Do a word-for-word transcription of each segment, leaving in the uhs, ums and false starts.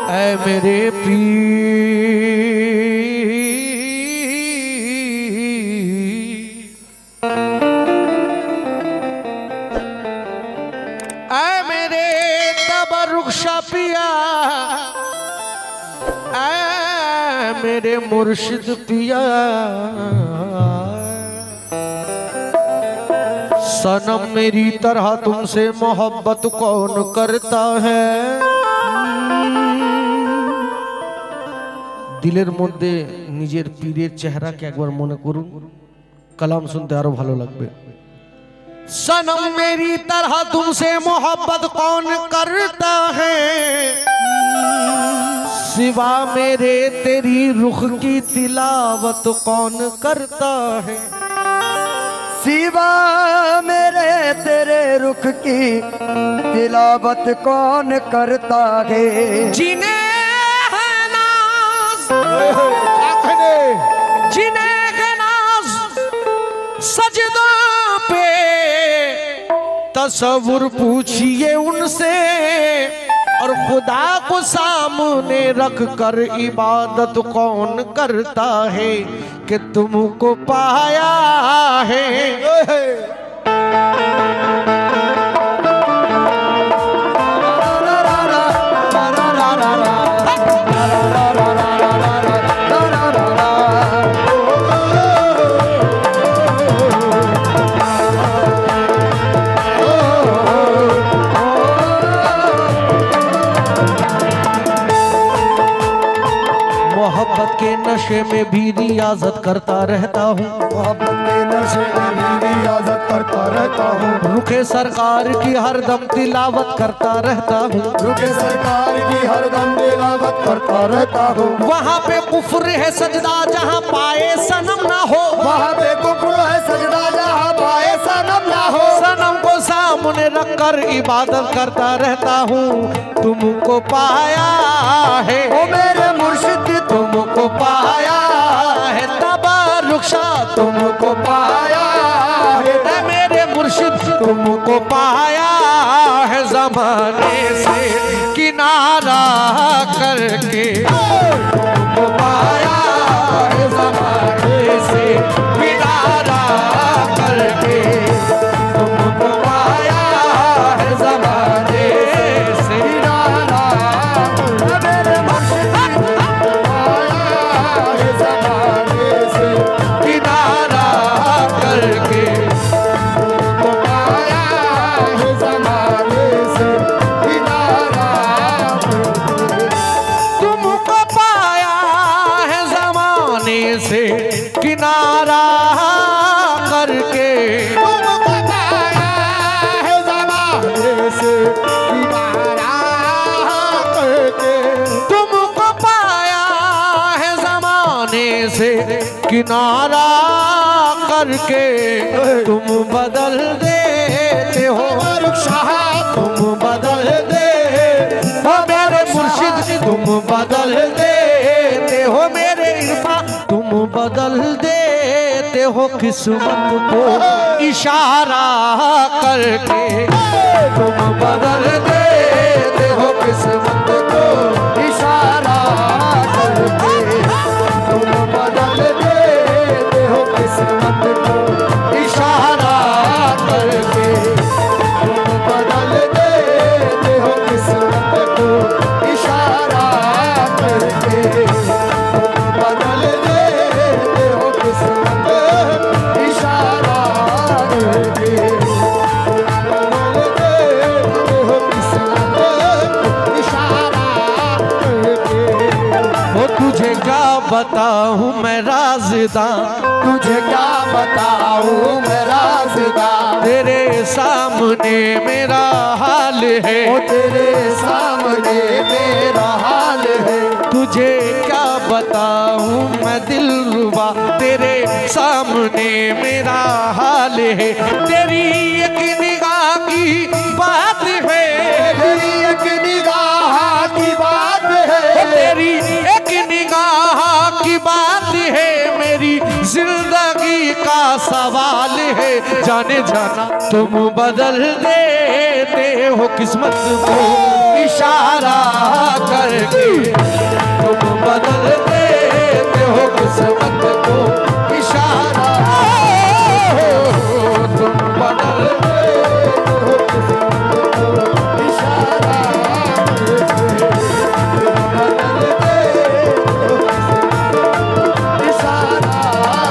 ऐ मेरे पीर ऐ मेरे तबरुखशा पिया ऐ मेरे मुर्शिद पिया सनम मेरी तरह तुमसे मोहब्बत कौन करता है। दिलेर मध्य निजेर पीरेर चेहरा के एकबार मने करुन, कलाम सुनते आरो भालो लागबे। सनम मेरी तरह तुमसे मोहब्बत कौन करता है, सिवा मेरे तेरी रुख की तिलावत कौन करता है। सिवा मेरे तेरे रुख की तिलावत कौन करता है। जिन्हें है नाज जिन्हें है नाज सजदों पे तसव्वुर पूछिए उनसे, और खुदा को सामने रख कर इबादत कौन करता है कि तुमको पाया है। मोहब्बत के नशे में भी रियाजत करता रहता हूँ, मोहब्बत के नशे में भी रियाजत करता रहता हूँ। रुखे सरकार की हरदम तिलावत करता रहता हूँ, रुखे सरकार की हरदम तिलावत करता रहता हूँ। वहाँ पे कुफ्र है सजदा जहाँ पाए सनम ना हो, वहाँ पे कुफ्र है सजदा जहाँ पाए सनम ना हो। सनम को सामने रख कर इबादत करता रहता हूँ। तुमको पाया है ओ मेरे मुर्शिद, तुमको पाया है तबरुखशा, तुमको पाया है मेरे मुर्शिद, तुमको पाया है ज़माने से किनारा करके। तुमको पाया है ज़माने से किनारा करके, तुमको पाया है ज़माने से किनारा। मेरे मुर्शिद किनारा करके तुमको पाया है ज़माने से किनारा करके। तुमको पाया है ज़माने से किनारा करके। तुमको पाया है ज़माने से किनारा करके। तुमको पाया है ज़माने से किनारा करके। तुम बदल देते हो रुखशाह, तुम बदल दे हो मेरे मुर्शिद, तुम बदल देते हो मेरे इरफा, तुम बदल देते हो किस्मत को इशारा करके। तुम बदल देते हो किस्मत को इशारा करके। तुम बदल देते हो किस्मत को इशारा करके। तुम बदल देते हो किस्मत को इशारा करके। तुम बदल देते हो किस्मत इशारा करके। बदल देते हो किस्मत इशारा करके। वो तुझे क्या बताऊं मैं राज़दां, तुझे क्या बताऊं मैं राज़दां, तेरे सामने मेरा हाल है। ओ तेरे सामने मेरा हाल है। तुझे क्या बताऊं मैं दिलरुबा, तेरे सामने मेरा हाल है। तेरी एक निगाह की बात है, तेरी एक निगाह की बात है, तेरी एक निगाह की बात है, मेरी जिंदगी का सवाल है। जाने जाना तुम बदल देते हो किस्मत को इशारा करके तुम बदल देते हो किस्मत को इशारा तुम बदल देते हो किस्मत को इशारा बदल देते इशारा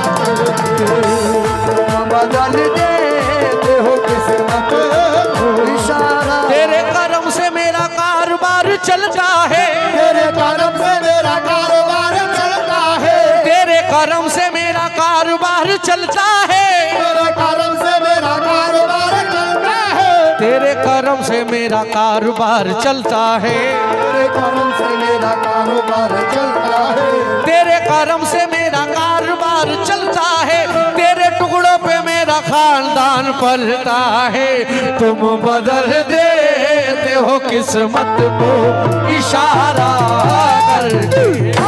बदल देते हो किस्मत को इशारा। तेरे करम से मेरा कारोबार चलता है, तेरे करम से मेरा कारोबार चलता है, तेरे करम से मेरा कारोबार चलता है, तेरे करम से मेरा कारोबार चलता है, तेरे करम से मेरा कारोबार चलता है, तेरे करम से मेरा कारोबार चलता है, तेरे करम से मेरा कारोबार चलता है, तेरे टुकड़ों पे मेरा खानदान पलता है। तुम बदल देते हो किस्मत को इशारा करके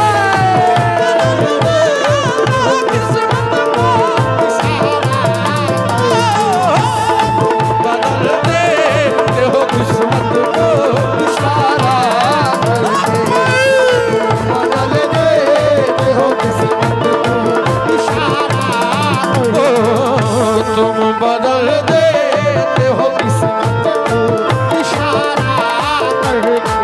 बदल देते हो किस्मत को इशारा करके बदल देते हो किस्मत को इशारा तुम बदल देते हो किस्मत को इशारा करके।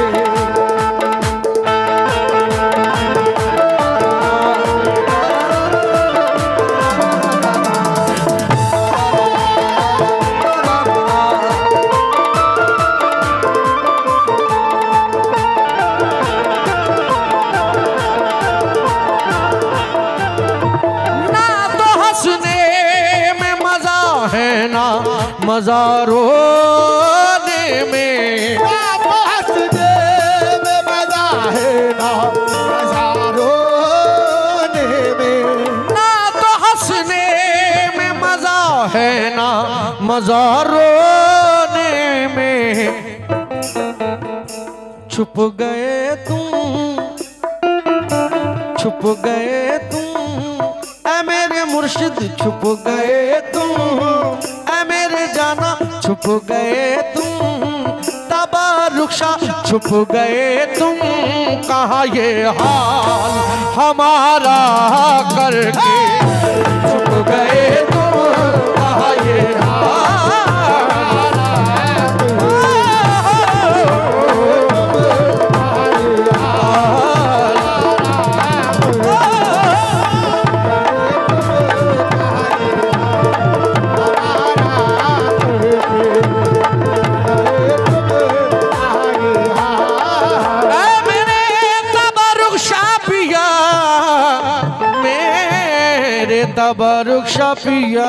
ना तो हंसने में मजा है ना मजा रोने में, ना तो हंसने में मजा है ना मजा रोने में, ना तो हंसने में मजा है ना मजा रोने में। छुप गए तुम छुप गए तुम ऐ मेरे मुर्शिद छुप गए तुम ऐ मेरे जाना छुप गए तुम तबारुक शाह छुप गए तुम कहाँ ये हाल हमारा करके छुप गए तुम कहाँ ये तबरुक शफिया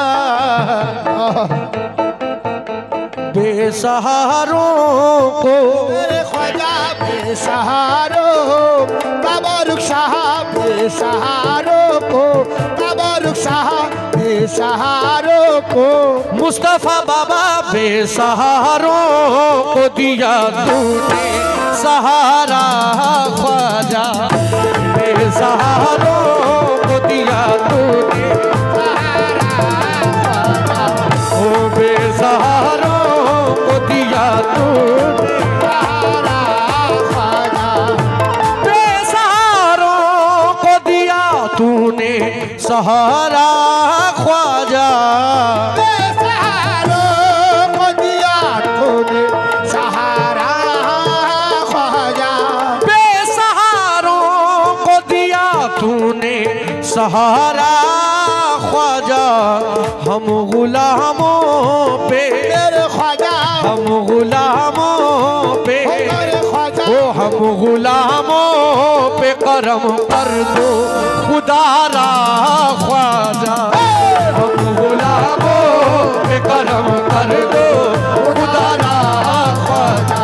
बेसहारों को मेरे ख्वाजा बेसहारों तबरुक शाह बेसहारों को तबरुक शाह बेसहारों को मुस्तफा बाबा बेसहारों को दिया तूने सहारा ख्वाजा बेसहारों को दिया तूने ओ बेसहारों को दिया तूने बेसहारों को दिया तूने सहारा ख्वाजा बेसहारों को दिया तूने सहारा ख्वाजा बेसहारों को दिया तूने सहारा ख्वाजा हम गुलामों पे मेरे ख्वाजा हम गुलामों पे मेरे ख्वाजा ओ हम गुलामों पे करम कर दो खुदारा ख्वाजा हम गुलामों पे करम कर दो खुदारा ख्वाजा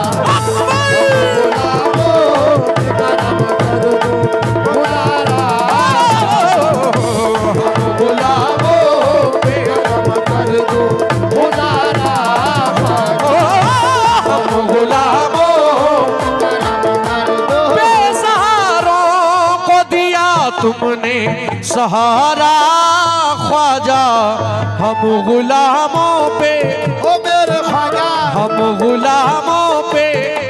तुमने सहारा ख्वाजा हम गुलामों पे ओ मेरे ख्वाजा हम गुलामों पे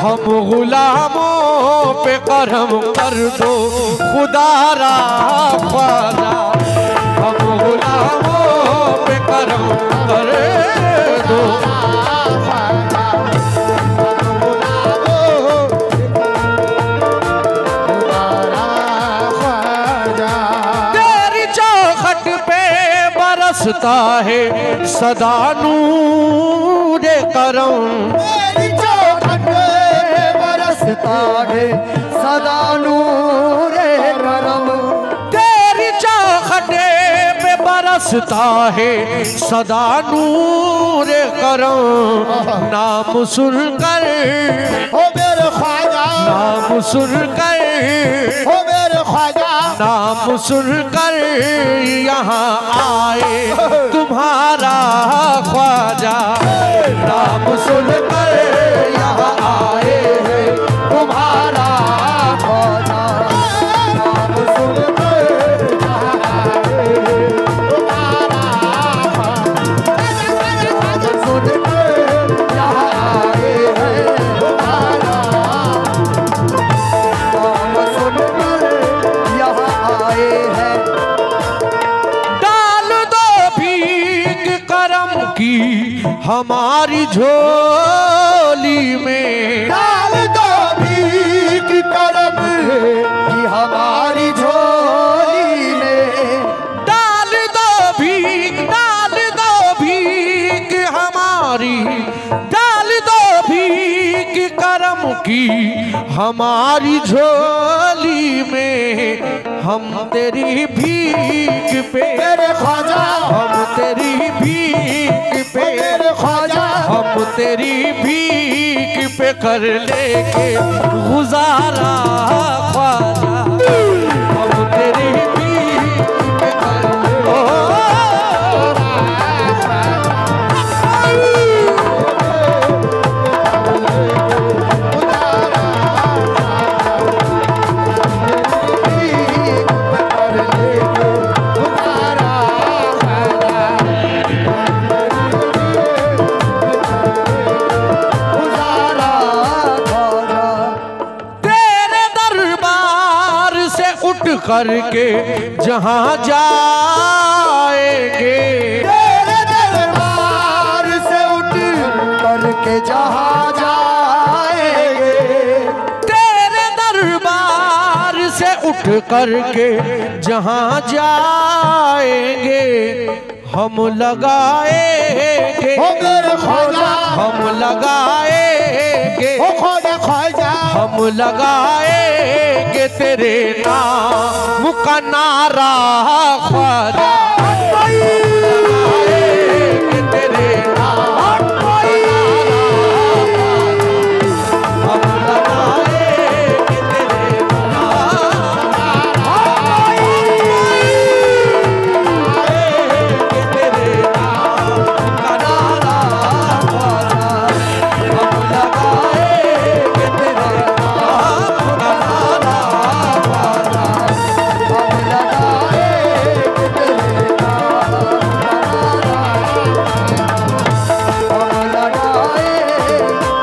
हम गुलामों पे करम कर दो खुदारा ख्वाजा, हम गुलामों पे करम कर दो। तेरी चौखट पे बरसता है सदा नूर करम, तेरी चौखट पे बरसता है सदा नूरे करम, तेरी चौखट पे बरसता है सदा नूर करम। नाम सुनकर ओ मेरे ख्वाजा, नाम सुनकर ओ मेरे ख्वाजा, नाम सुनकर यहाँ आए तुम्हारा ख्वाजा, नाम सुनकर यहाँ आए हैं तुम्हारा ख्वाजा, नाम सुनकर यहाँ आए हैं तुम्हारा ख्वाजा, सुनकर यहाँ आए हैं तुम्हारा, नाम सुनकर यहाँ आए हैं। डाल दो भीख करम की हमारी झोली में, डाल दो भीख करम की हमारी झोली में, डाल दो भीख, डाल दो भीख हमारी, डाल दो भीख करम की हमारी झोली में। हम तेरी भीख पे मेरे ख्वाजा, हम तेरी भीख पे मेरे ख्वाजा, हम तेरी भीख पे कर लेके गुजारा ख्वाजा, हम तेरी भीख पे कर करके जहाँ जाएंगे, तेरे दरबार से उठ करके जहाँ जाएंगे, तेरे दरबार से उठ करके जहाँ जाएंगे, हम लगाएंगे ओ मेरे ख्वाजा, हम लगाएंगे ओ ख्वाजा ख्वाजा, हम लगाएंगे तेरे नाम का नारा ख्वाजा, लगाएंगे तेरे नाम का नारा ख्वाजा, हम लगाएंगे तेरे नाम का तेरे नाम का नारा ख्वाजा, हम लगाएंगे तेरे नाम का नारा ख्वाजा, हम लगाएंगे तेरे नाम का नारा, हम लगाएंगे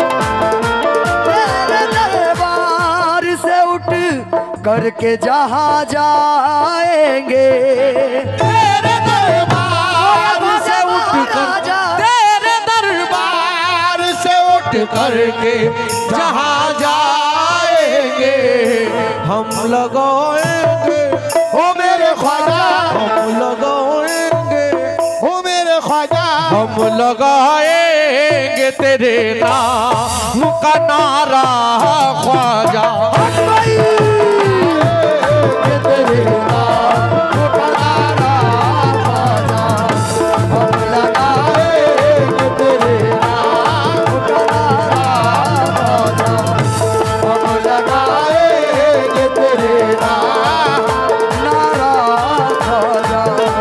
तेरे दरबार से उठ करके जहाँ जाएंगे, तेरे दरबार से उठ कर तेरे दरबार से उठ करके जहाँ जाएंगे, हम लगाएंगे ओ मेरे ख्वाजा, हम लगाएंगे ओ मेरे ख्वाजा, हम लगाएंगे तेरे नाम का नारा ख्वाजा, ये तेरे नाम का नारा ख्वाजा, हम लगाएंगे तेरे नाम का नारा ख्वाजा, हम लगाएंगे तेरे नाम नारा ख्वाजा।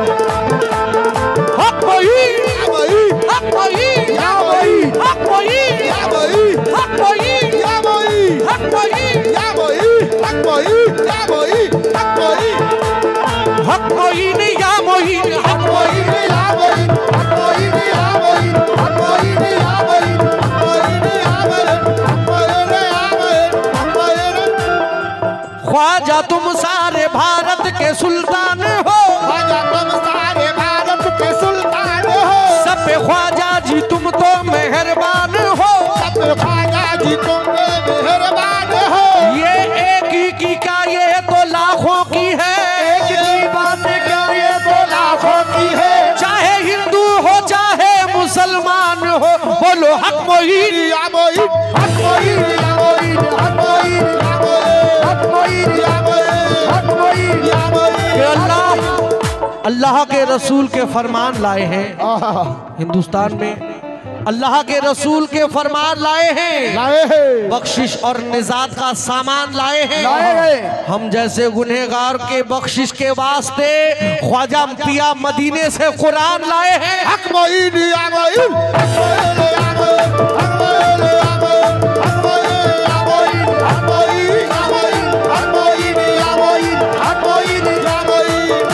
हक वही हक वही या वही, हक वही या वही, हक वही या वही, हक वही या वही, हक वही, या वही, हक वही। जी तुम तो मेहरबान हो, सब ख्वाजा जी तुम मेहरबान हो। ये एक ही की क्या ये तो लाखों की है, एक की बात क्या ये तो लाखों की है। चाहे हिंदू हो चाहे मुसलमान हो, बोलो हक मोईन या मोईन, हक मोईन, या मोईन, हक मोईन, या मोईन, हक मोईन, या मोईन, हक मोईन, या मोईन। कि अल्लाह अल्लाह के रसूल के फरमान लाए हैं। हिंदुस्तान में अल्लाह के रसूल के फरमान लाए हैं, लाए हैं, बख्शिश और निजात का सामान लाए हैं। लाए हैं। हम जैसे गुनहगार के बख्शिश के वास्ते ख्वाजा पिया मदीने से कुरान लाए हैं। हक मोईन, या मोईन, हक मोईन, या मोईन, हक मोईन, या मोईन, हक मोईन, या मोईन, हक मोईन, या मोईन, हक मोईन, या मोईन, हक मोईन, या मोईन,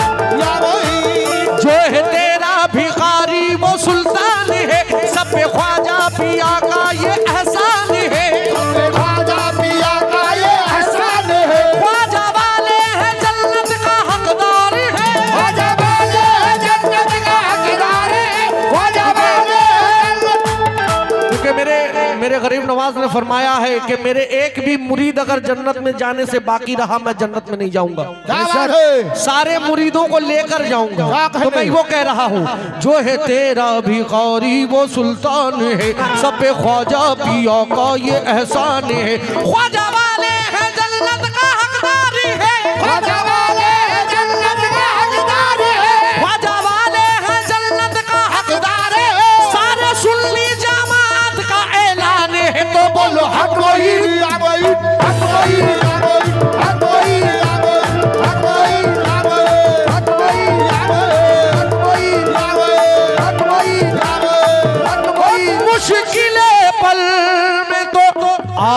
या मोईन। जो है तेरा भिखारी वो सुल्तान है, सब पे ख्वाजा पिया का ये एहसान है। ख्वाजा पिया का ये एहसान है। ख्वाजा वाले हैं जन्नत का हकदार है, ख्वाजा वाले हैं जन्नत का हकदार है। ख्वाजा वाले हैं जन्नत। क्योंकि मेरे मेरे गरीब नवाज ने फरमाया है कि मेरे एक भी मुरीद अगर जन्नत में जाने से बाकी रहा मैं जन्नत में नहीं जाऊंगा, क्या बात है? सारे मुरीदों को लेकर जाऊंगा। तो मैं वो कह रहा हूँ, जो है तेरा भिखारी वो सुल्तान है, सब पे ख्वाजा पिया का ये एहसान है। ख्वाजा वाले हैं जन्नत का हकदार है, ख्वाजा वाले हैं जन्नत का हकदार है। ख्वाजा वाले हैं जन्नत का हकदार है। सारे सुन ली जमात का ऐलान है, तो बोलो हक मोईन, या मोईन, हक मोईन, या मोईन, हक मोईन, या मोईन, हक मोईन, या मोईन, हक मोईन, या मोईन, हक मोईन, या मोईन, हक मोईन, या मोईन, हक मोईन। मुश्किलें पल में तो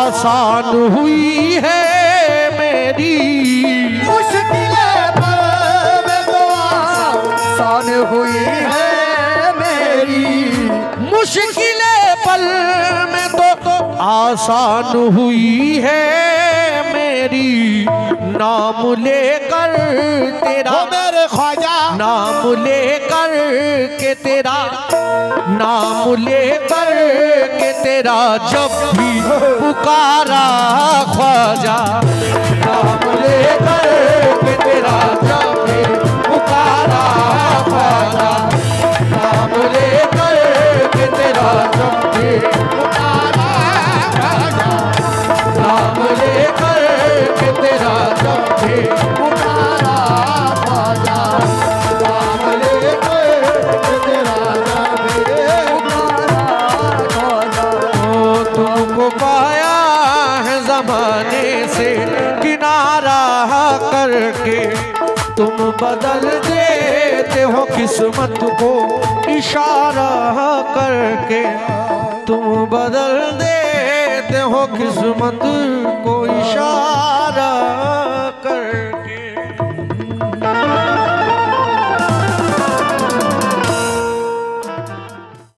आसान हुई है मेरी, मुश्किलें पल में तो आसान हुई है मेरी। मुश्किलें पल में तो आसान हुई है मेरी। नाम लेकर तेरा, ओ मेरे ख्वाजा, नाम लेकर के तेरा, नाम लेकर के तेरा जब भी पुकारा ख्वाजा, नाम लेकर के तेरा जब भी पुकारा ख्वाजा, नाम लेकर के तेरा जब भी पुकारा ख्वाजा, नाम लेकर के तेरा जब भी पुकारा ख्वाजा, नाम लेकर के तेरा जब भी पुकारा ख्वाजा। ओ तुमको पाया है जमाने से किनारा करके, तुम बदल देते हो किस्मत को इशारा करके, तुम बदल देते हो किस्मत को इशारा